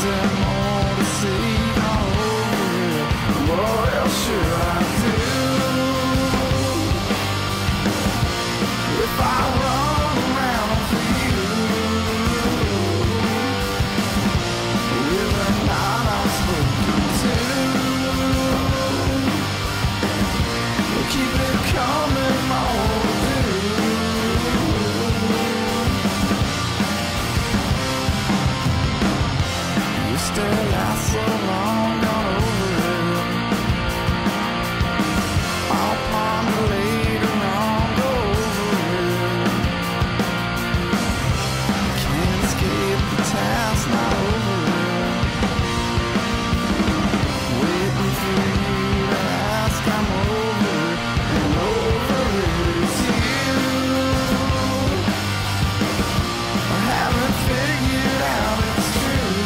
there more to see? What else should I do? If I run around for you, with the night I'm spoken to, we'll keep it coming more to do. You still last so long, gone over it. I'll ponder later on, go over it. Can't escape the task, not over it. Waiting for you to ask, I'm over it. And over it is you. I haven't figured out it's true.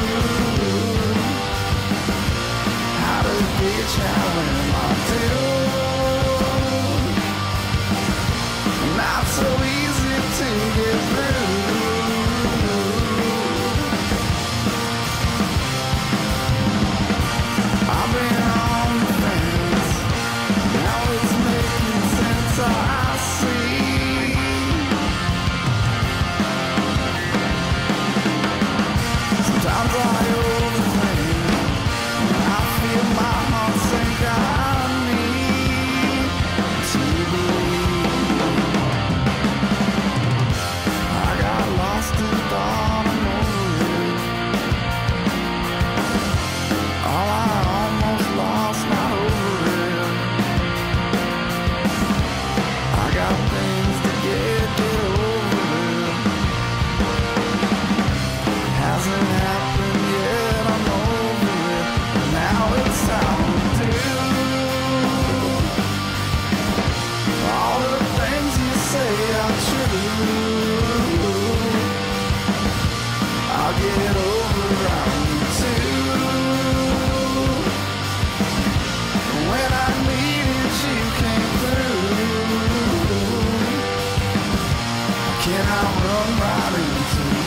How to reach, how am I doing? Not so easy to get through. I've been on the fence, now it's making sense. I see. Sometimes I overthink, I feel my heart sink. I need to believe. I got lost in thought, I'm over it. All I almost lost, not over it. I got things to get over it. Hasn't happened yet, I'm over it. Now it's time to do all the things you say are true. I'll get over on you too. When I needed you came through. Can I run right into